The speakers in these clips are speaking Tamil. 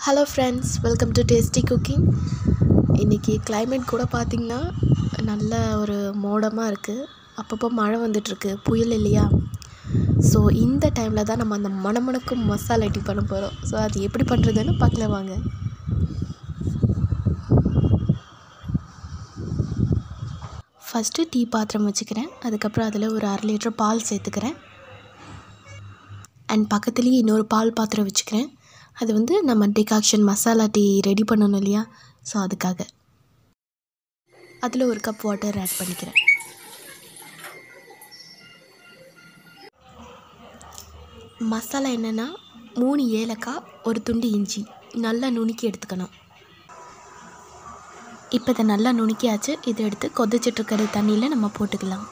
Hello friends, welcome to tasty cooking. இன்றைக்கி கிளைமேட் கூட பார்த்திங்கன்னா நல்ல ஒரு மோடமாக இருக்குது. அப்பப்போ மழை வந்துட்டுருக்கு, புயல் இல்லையா? ஸோ இந்த டைமில் தான் நம்ம அந்த மணமணக்கும் மசாலா டீ பண்ண போகிறோம். ஸோ அது எப்படி பண்ணுறதுன்னு பார்க்கலாம் வாங்க. ஃபஸ்ட்டு டீ பாத்திரம் வச்சுக்கிறேன். அதுக்கப்புறம் அதில் ஒரு 1/2 லிட்டர் பால் சேர்த்துக்கிறேன். அண்ட் பக்கத்துலேயே இன்னொரு பால் பாத்திரம் வச்சுக்கிறேன். அது நம்ம டிகாக்ஷன் மசாலா டீ ரெடி பண்ணணும் இல்லையா? ஸோ அதுக்காக அதில் 1 கப் வாட்டர் ஆட் பண்ணிக்கிறேன். மசாலா என்னென்னா 3 ஏலக்காய், 1 துண்டு இஞ்சி நல்லா நுணுக்கி எடுத்துக்கணும். இப்போ இதை நல்லா நுணுக்கியாச்சு. இதை எடுத்து கொதிச்சிட்ருக்கிற தண்ணியில் நம்ம போட்டுக்கலாம்.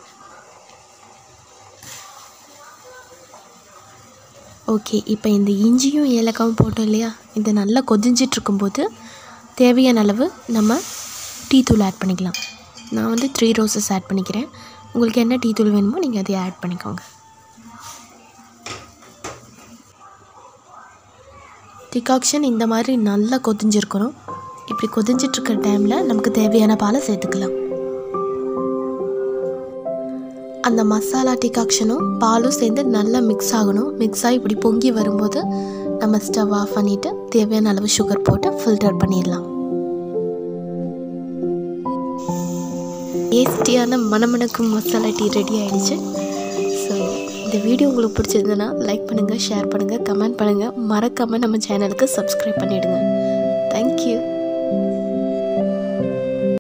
ஓகே, இப்போ இந்த இஞ்சியும் ஏலக்காயும் போட்டோம் இல்லையா? இது நல்லா கொதிஞ்சிட்ருக்கும்போது தேவையான அளவு நம்ம டீ தூள் ஆட் பண்ணிக்கலாம். நான் 3 ரோசஸ் ஆட் பண்ணிக்கிறேன். உங்களுக்கு என்ன டீ தூள் வேணுமோ நீங்கள் அதை ஆட் பண்ணிக்கோங்க. டிகாக்ஷன் இந்த மாதிரி நல்லா கொதிஞ்சிருக்கணும். இப்படி கொதிஞ்சிட்ருக்கிற டைமில் நமக்கு தேவையான பாலை சேர்த்துக்கலாம். அந்த மசாலா டிகாக்ஷனும் பாலும் சேர்ந்து நல்லா மிக்ஸ் ஆகணும். மிக்ஸ் ஆகி இப்படி பொங்கி வரும்போது நம்ம ஸ்டவ் ஆஃப் பண்ணிவிட்டு தேவையான அளவு சுகர் போட்டு ஃபில்டர் பண்ணிடலாம். டேஸ்டியான மணமணக்கும் மசாலா டீ ரெடி ஆகிடுச்சு. ஸோ இந்த வீடியோ உங்களுக்கு பிடிச்சிருந்ததுன்னா லைக் பண்ணுங்கள், ஷேர் பண்ணுங்கள், கமெண்ட் பண்ணுங்கள். மறக்காமல் நம்ம சேனலுக்கு சப்ஸ்கிரைப் பண்ணிவிடுங்க. தேங்க்யூ.